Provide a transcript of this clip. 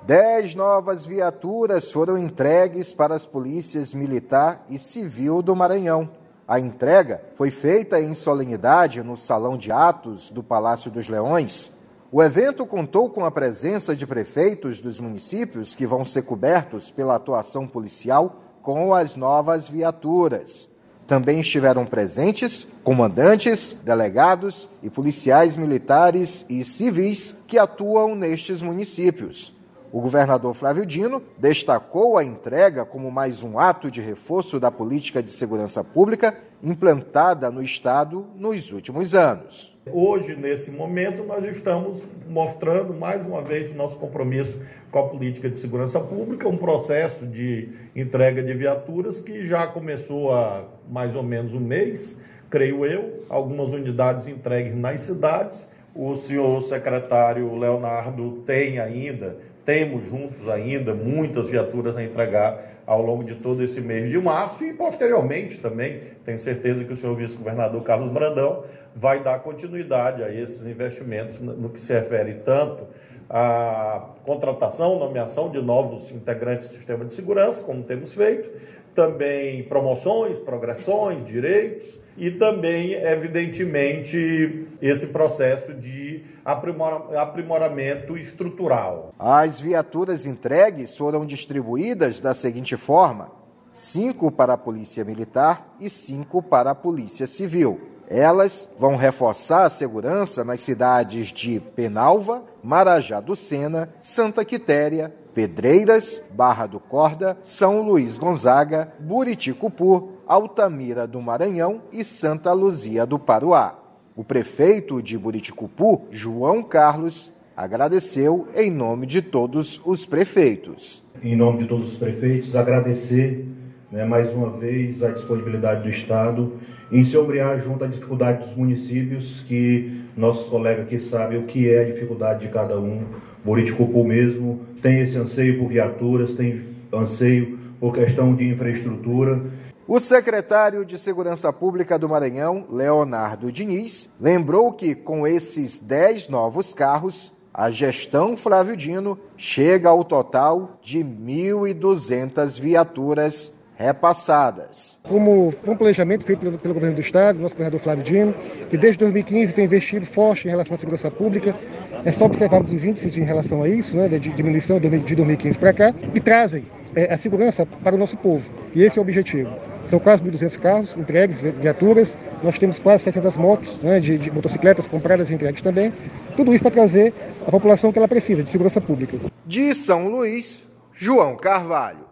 10 novas viaturas foram entregues para as polícias militar e civil do Maranhão. A entrega foi feita em solenidade no Salão de Atos do Palácio dos Leões. O evento contou com a presença de prefeitos dos municípios que vão ser cobertos pela atuação policial com as novas viaturas. Também estiveram presentes comandantes, delegados e policiais militares e civis que atuam nestes municípios. O governador Flávio Dino destacou a entrega como mais um ato de reforço da política de segurança pública implantada no Estado nos últimos anos. Hoje, nesse momento, nós estamos mostrando mais uma vez o nosso compromisso com a política de segurança pública, um processo de entrega de viaturas que já começou há mais ou menos um mês, creio eu, algumas unidades entregues nas cidades. O senhor secretário Leonardo temos juntos ainda muitas viaturas a entregar ao longo de todo esse mês de março e posteriormente também, tenho certeza que o senhor vice-governador Carlos Brandão vai dar continuidade a esses investimentos no que se refere tanto à contratação, nomeação de novos integrantes do sistema de segurança, como temos feito, também promoções, progressões, direitos e também, evidentemente, esse processo de aprimoramento estrutural. As viaturas entregues foram distribuídas da seguinte forma: 5 para a Polícia Militar e 5 para a Polícia Civil. Elas vão reforçar a segurança nas cidades de Penalva, Marajá do Sena, Santa Quitéria, Pedreiras, Barra do Corda, São Luís Gonzaga, Buriticupu, Altamira do Maranhão e Santa Luzia do Paruá. O prefeito de Buriticupu, João Carlos, agradeceu em nome de todos os prefeitos. Em nome de todos os prefeitos, agradecer mais uma vez a disponibilidade do Estado em se ombrear junto à dificuldade dos municípios, que nossos colegas aqui sabem o que é a dificuldade de cada um. Buriticupu mesmo tem esse anseio por viaturas, tem anseio por questão de infraestrutura. O secretário de Segurança Pública do Maranhão, Leonardo Diniz, lembrou que com esses 10 novos carros, a gestão Flávio Dino chega ao total de 1.200 viaturas repassadas. Como um planejamento feito pelo governo do Estado, nosso governador Flávio Dino, que desde 2015 tem investido forte em relação à segurança pública. É só observarmos os índices em relação a isso, de diminuição de 2015 para cá, que trazem a segurança para o nosso povo. E esse é o objetivo. São quase 1.200 carros entregues, viaturas. Nós temos quase 700 motos, de motocicletas compradas e entregues também. Tudo isso para trazer a população que ela precisa, de segurança pública. De São Luís, João Carvalho.